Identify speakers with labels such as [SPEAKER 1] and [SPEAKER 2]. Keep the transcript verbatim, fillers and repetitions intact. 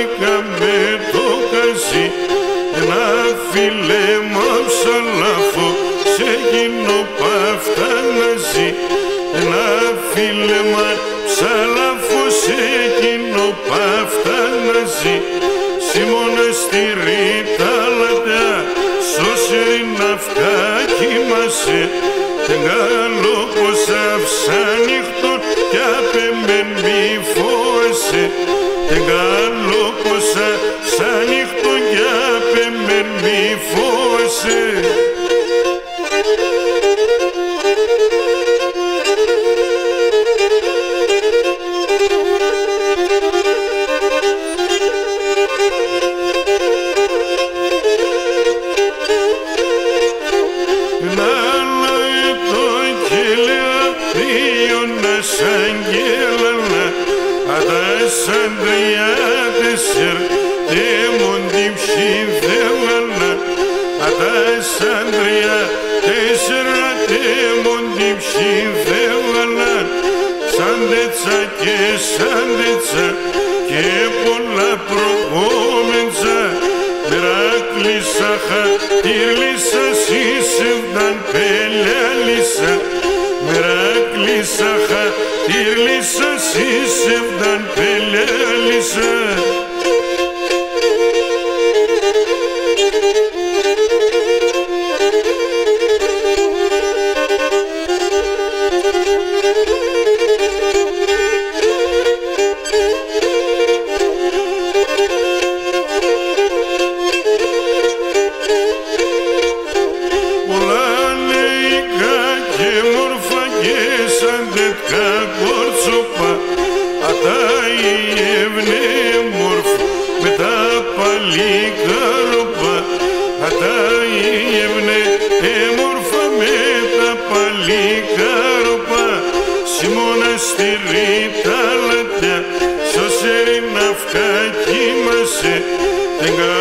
[SPEAKER 1] λαϊκά με το καζί, ένα φιλέμα ψαλάφο σε γίνω παύτα να ζει. Ένα φίλεμα ψαλάφο σε γίνω παύτα να ζει. Συ μοναστηρί τα λατά σώσερι ναυκά κοιμάσαι. Τεγάλο πως αυσάνυχτον κι απεμέν μη φόεσαι. Τεγάλο πως αυσάνυχτον κι απεμέν μη φόεσαι. Σαντριάτεσσερ τέμον την ψηδεύαλα. Σαντριάτεσσερ τέμον την ψηδεύαλα. Σάντετσα και σάντετσα και πολλά προκόμεντσα. Μεράκλεισα χατήρλησα σύσευδαν πελιάλησα. Μεράκλεισα χατήρλησα σύσευδαν πελιάλησα. Μοναστηρί τα λατιά σώσερι ναυκά κοιμάσαι.